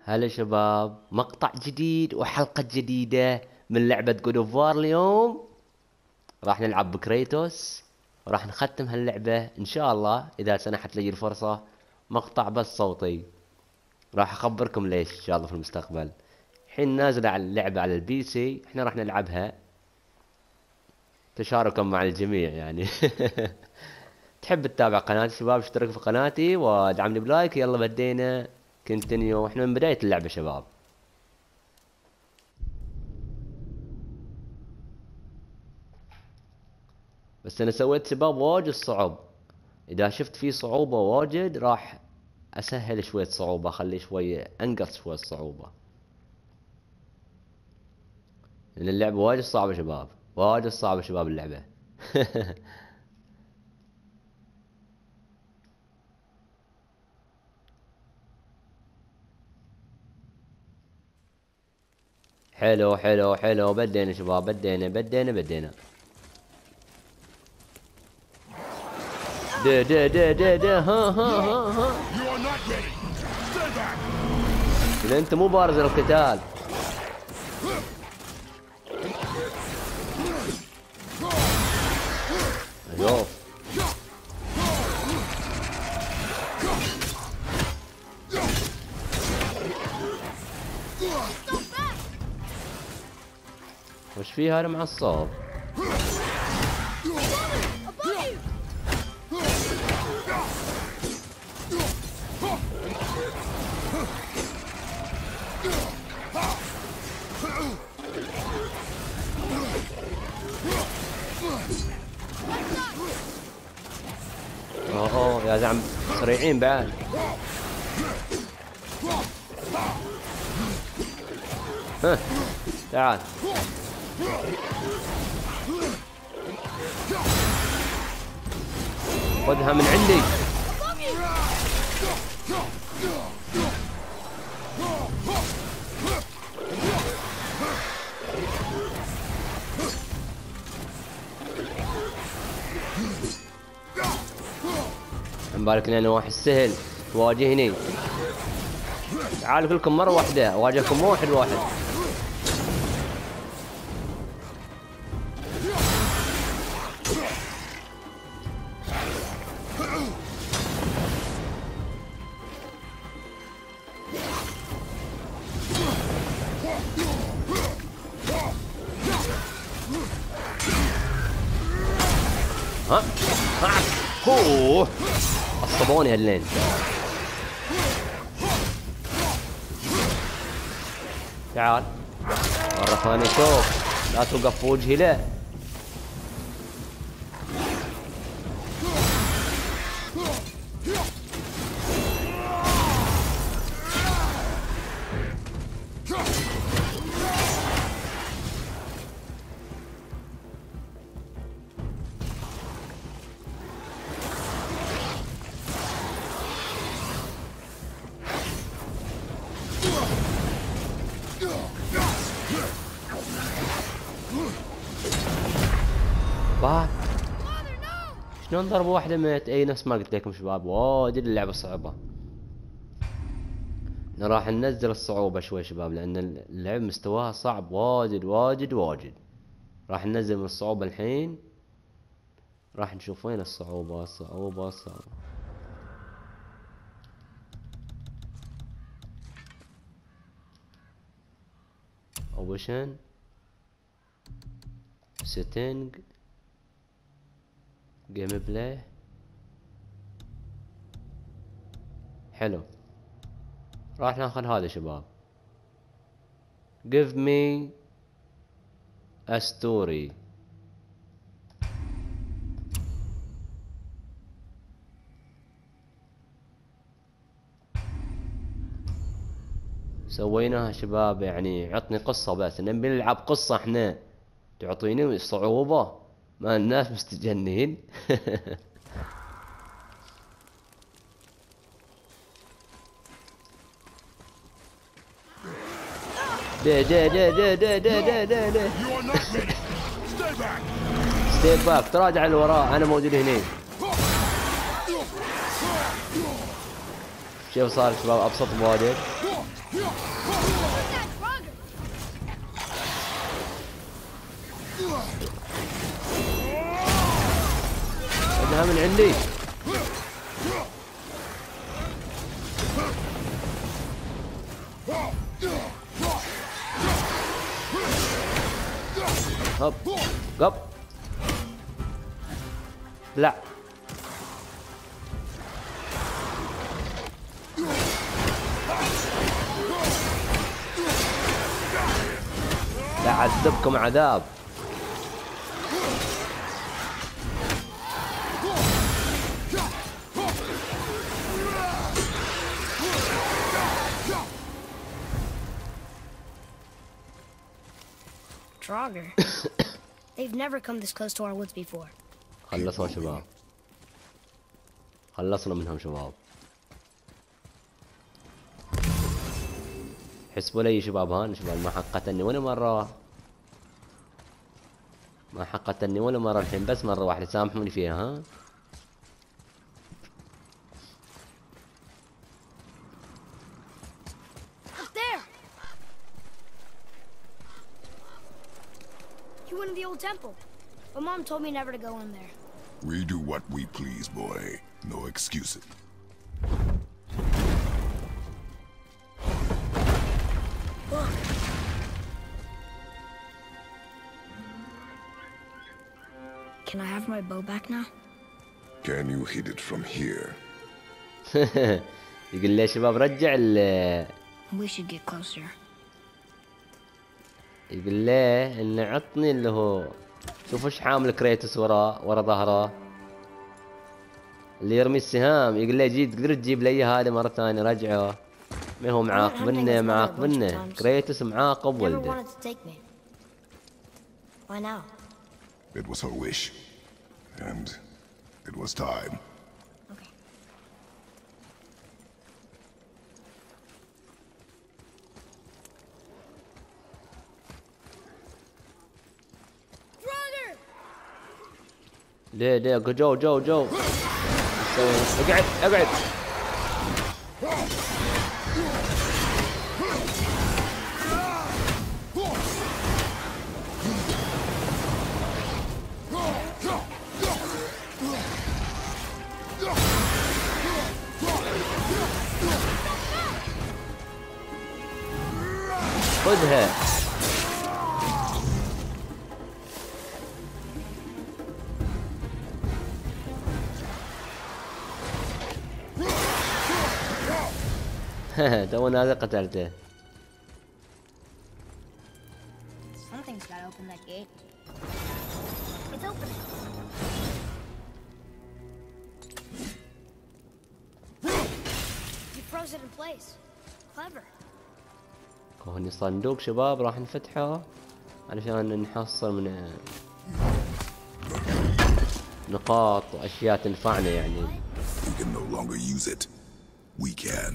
هلا شباب، مقطع جديد وحلقة جديدة من لعبة جود اوف وار. اليوم راح نلعب بكريتوس وراح نختم هاللعبة ان شاء الله اذا سنحت لي الفرصة. مقطع بس صوتي، راح اخبركم ليش ان شاء الله في المستقبل. الحين نازلة على اللعبة على البي سي، احنا راح نلعبها تشاركا مع الجميع يعني. تحب تتابع قناتي شباب، اشترك في قناتي ودعمني بلايك. يلا بدينا كنتينيو، احنا من بداية اللعبة شباب. بس انا سويت شباب واجد صعب، اذا شفت فيه صعوبة واجد راح اسهل شوية صعوبة، اخلي شوية انقص شوية صعوبة، لان اللعبة واجد صعبة شباب، واجد صعبة شباب اللعبة. حلو حلو حلو، بدينا شباب، بدينا. ده ها. اذا انت مو بارز للقتال. شوف وش فيه هذا معصب؟ اوه يا زعم سريعين بعد. ها تعال خذها من عندي. مبالك لأنه واحد سهل تواجهني. تعالوا كلكم مرة واحدة اواجهكم واحد. ها اوه عصبوني هاللين. تعال مرة ثانية، شوف لا توقف بوجهي له. بعد شلون ضرب واحدة مات؟ اي نفس ما قلت لكم شباب، واجد اللعبة صعبة. راح ننزل الصعوبة شوي شباب، لان اللعبة مستواها صعب واجد. راح ننزل من الصعوبة الحين، راح نشوف وين الصعوبة. اوبشن سيتنج جيم بلاي. حلو، راح ناخذ هذا شباب. give me a story. سويناها شباب، يعني عطني قصة، بس نبي نلعب قصة احنا، تعطيني صعوبة؟ ما الناس مستجنين. ده ستيب باك، تراجع لوراء، انا موجود هنا. شوف صار شباب ابسط بواجد. لا من عندي. هوب قب. لا لا عذبكم عذاب. Draugr. They've never come this close to our woods before. خلصوا شباب، خلصنا منهم شباب. حسبوا لي شباب، هان شباب ما حق قتلني ولا مرة، ما حق قتلني ولا مرة الحين، بس مرة واحدة سامحوني فيها. ها Up there! You went to the old temple, but Mom told me never to go in there. We do what we please, boy. No excuses. Look. Can I have my bow back now? Can you hit it from here? يقول لي شباب رجع We should get closer. يقول له انه عطني اللي هو، شوف ايش حامل كريتوس ورا ظهره اللي يرمي السهام. يقول له جيت تقدر تجيب لي هذه مرة ثانية، رجعه. ما هو معاقبنه معاقبنه، كريتوس معاقب ولده. Why now? It was her wish. And it was time. Okay. Brother! ليه جو اقعد اقعد. خذها. تو هذا قتلته. Something's gotta open that gate. It's opening. You froze it in place. Clever. هوني صندوق شباب راح نفتحه علشان نحصل من نقاط واشياء تنفعنا يعني. We can no longer use it. We can.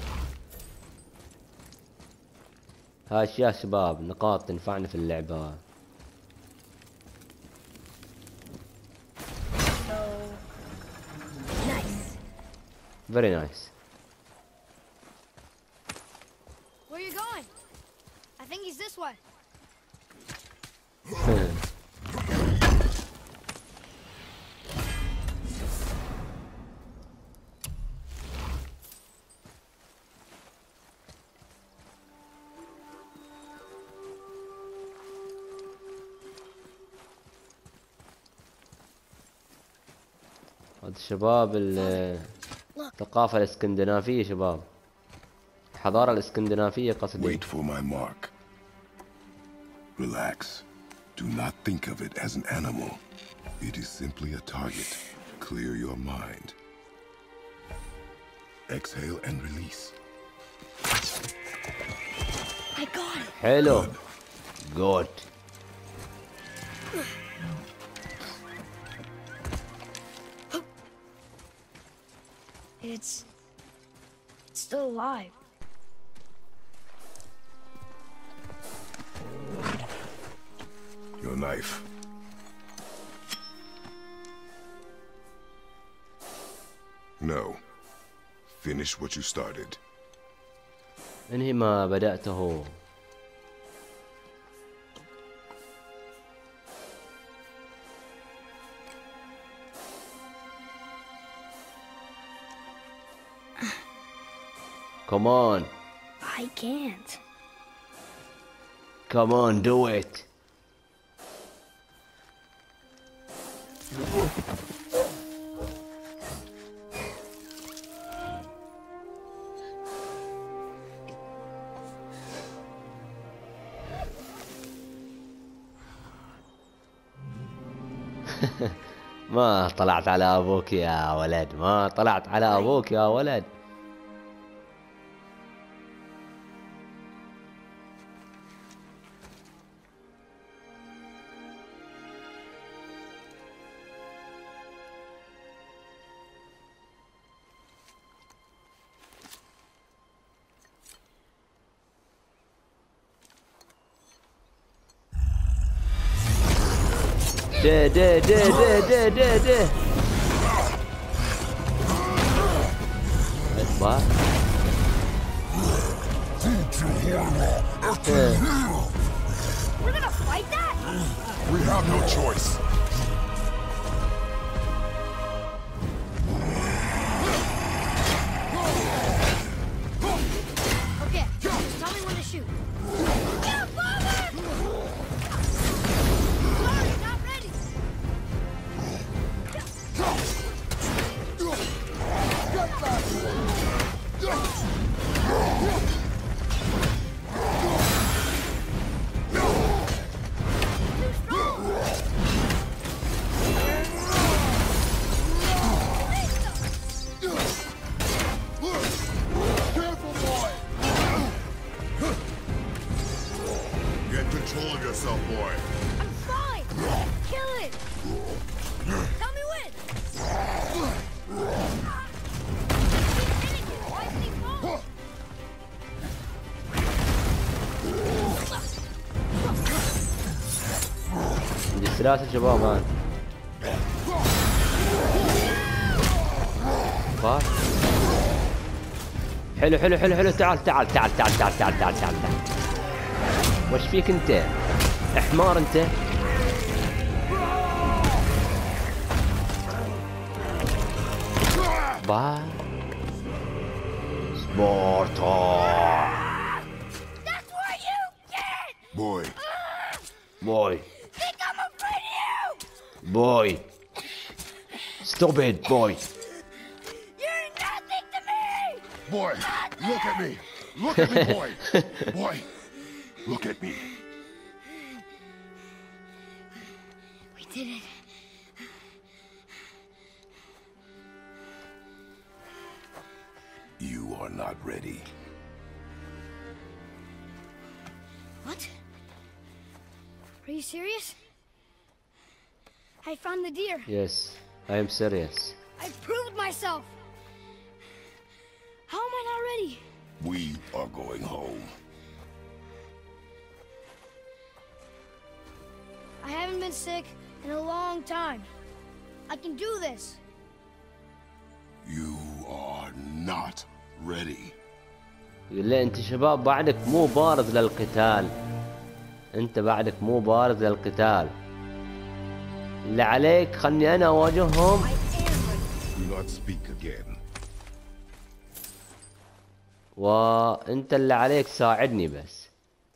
هاي اشياء شباب، نقاط تنفعنا في اللعبة. So nice. Very nice. Where are you going? I think he's this way. هذا الشباب الثقافة الاسكندنافية شباب، الحضارة الاسكندنافية قصدي. Wait for my mark. Relax. Do not think of it as an animal. It is simply a target. Clear your mind. Exhale and release. I got it. حلو. Good. It's still alive. Your knife. No. Finish what you started. انهي ما بدأته. Come on. I can't. Come on, do it. ما طلعت على ابوك يا ولد، ما طلعت على ابوك يا ولد. ده اصبر. We're gonna fight that? We have no choice. Okay, just tell me when to shoot. Yeah, Father! Sorry, not ready. Careful, boy. Get control of yourself, boy. I'm fine. Kill it. Tell me when. Why is he falling? عندي سلاسل شباب هان. باي. حلو حلو حلو حلو. تعال تعال تعال تعال تعال تعال تعال تعال تعال. وش فيك انت؟ حمار انت. باي. سبارتا. That's what you get! Boy, Boy. Think I'm afraid of you! Boy. Stop it, boy. You're nothing to me! boy, look at me. Look at me, boy. Boy, look at me. We did it. You are not ready. What? Are you serious? I found the deer. Yes, I am serious. I proved myself. How am I not ready? We are going home. I haven't been sick in a long time. I can do this. You are not ready. يقول له انت شباب بعدك مو بارد للقتال. انت بعدك مو بارد للقتال. اللي عليك خلني انا اواجههم. I am ready. Do not speak again. وانت اللي عليك ساعدني بس.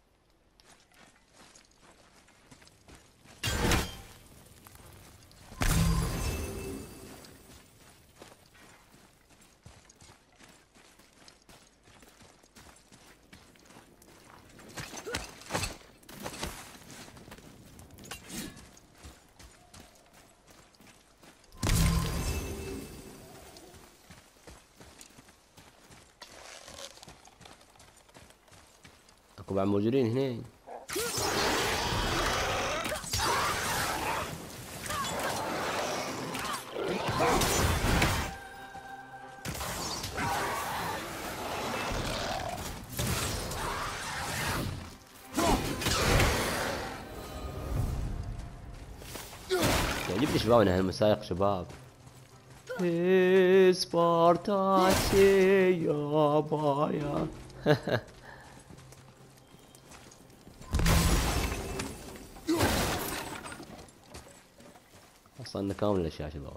اكو بعد موجودين هنا. يعجبني شبابنا هالمسايق شباب. سبارتاتي يا بايا. وصلنا كامل الاشياء شباب.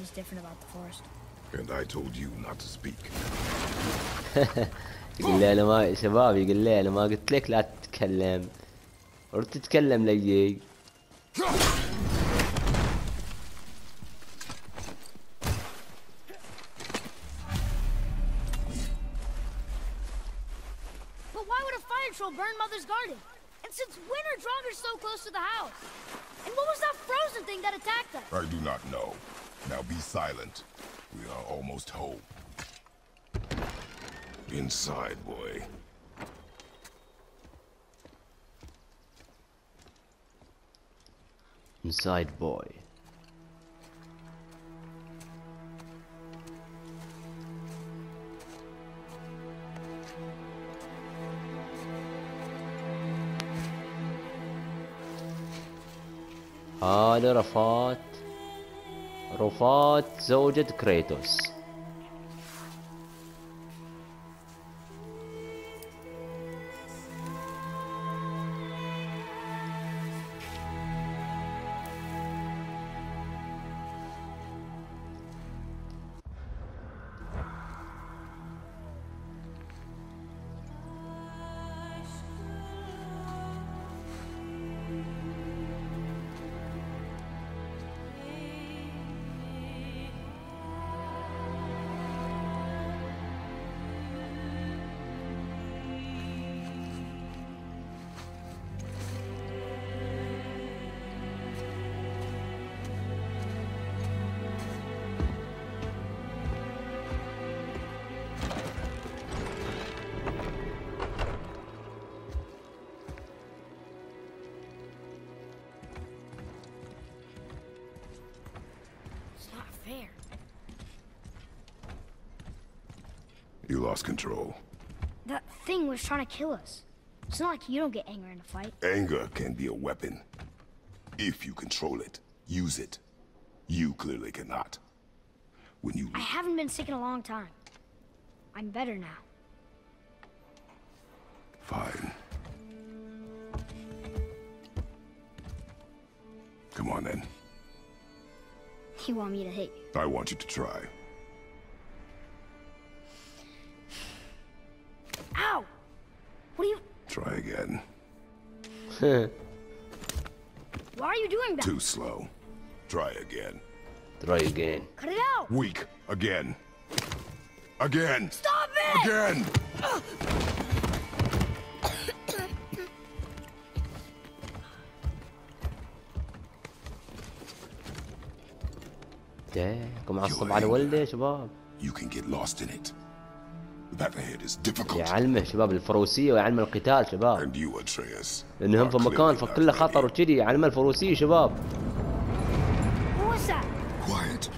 was different about the forest. And I told you not to speak. يقول لي انا ما شباب، يقول لي انا ما قلت لك لا تتكلم، ورد تتكلم لي. But why would a fire troll burn Mother's garden? And since when are Draugrs so close to the house? And what was that frozen thing that attacked us? I do not know. Now be silent. We are almost home. Inside, boy. Inside boy. هذا رفات زوجة كريتوس. It's not fair. You lost control. That thing was trying to kill us. It's not like you don't get anger in a fight. Anger can be a weapon. If you control it, use it. You clearly cannot. When you... I haven't been sick in a long time. I'm better now. Fine. Come on then. You want me to hit you? I want you to try. Ow! What are you... Try again. Why are you doing that? Too slow. Try again. Try again. Cut it out! Weak. Again. Again. Stop it! Again! معصب على ولده يا شباب. You can get lost in it. That ahead is difficult. يعلمه شباب الفروسية ويعلمه القتال شباب. And you, Atreus. لأنهم في مكان فكله خطر وكذي، يعلمه الفروسية شباب. What was that? Quiet.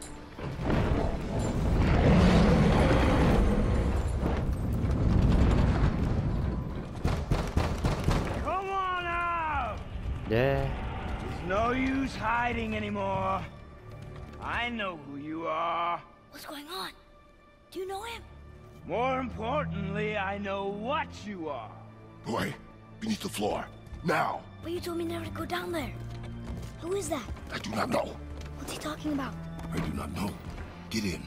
Come on out! Yeah. There's no use hiding anymore. I know who you are. What's going on? Do you know him? More importantly, I know what you are. Boy, beneath the floor. Now. But you told me never to go down there. Who is that? I do not know. What's he talking about? I do not know. Get in.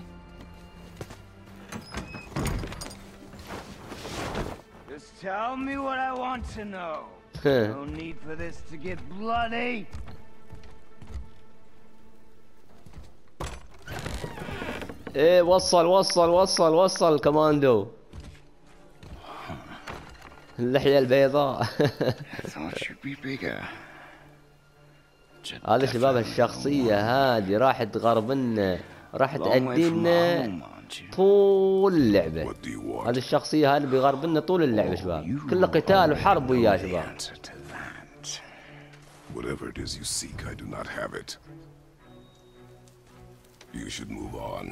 Just tell me what I want to know. No need for this to get bloody. ايه وصل كماندو. اللحية البيضاء. هذا شباب الشخصية هذه راح تغربنا، راح تأدينا طول اللعبة. هذه الشخصية هذه بيغربنا طول اللعبة شباب، كله قتال وحرب وياه شباب. Whatever it is you seek, I do not have it. You should move on.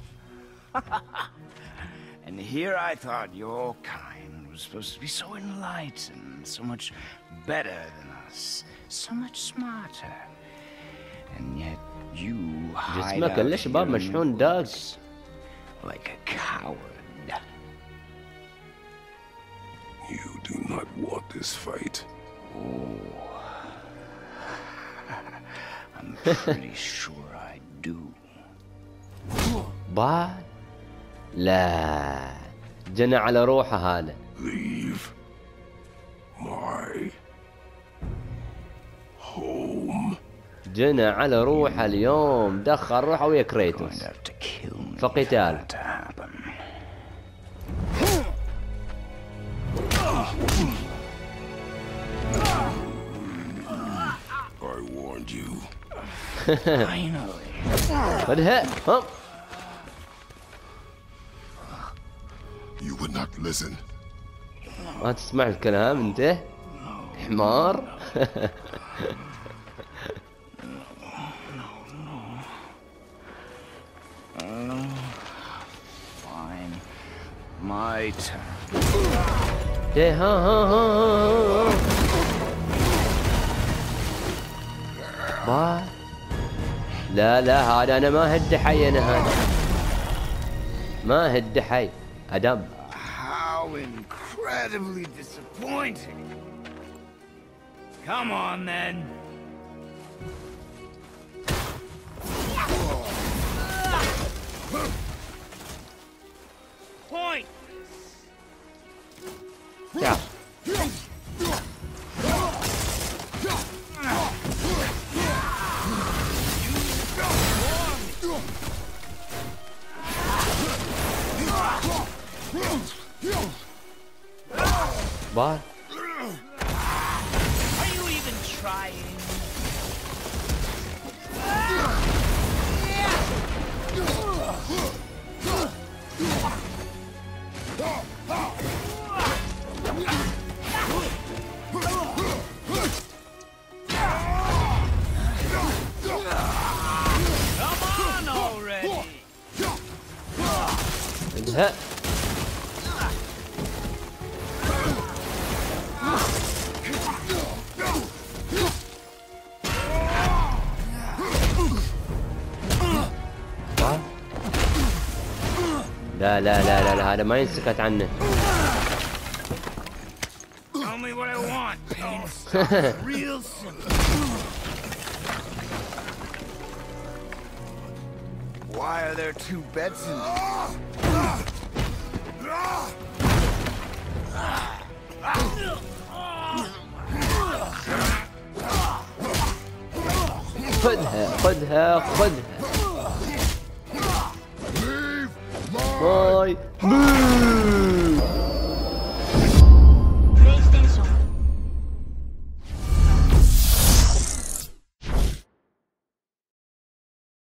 And here I thought your kind was supposed to be so enlightened, so much better than us, so much smarter. And yet you hide جسمك اللي شباب مشحون داق. Like a coward. You do not want this fight. I'm pretty sure I do. بعد لا جنى على روحه هذا. Leave my home. جنى على روحه اليوم، دخل روحه ويا كريتوس Going to have to kill me فقتال. for that to happen. I warned you. Finally. خذها هم. You would not listen. ما تسمع الكلام انت حمار. Fine. My turn. إيه، ها ها ها ها ها. لا لا هذا انا ما هد حي، انا هذا ما هد حي ادم. How incredibly disappointing. Come on then. Point. تعال بار. Are you even trying? Come on already. انتهى. لا لا لا لا لا هذا ما ينسكت عنه. Tell me what I want. Real simple. Why are there two beds in خذها خذها خذها. ماي بوم.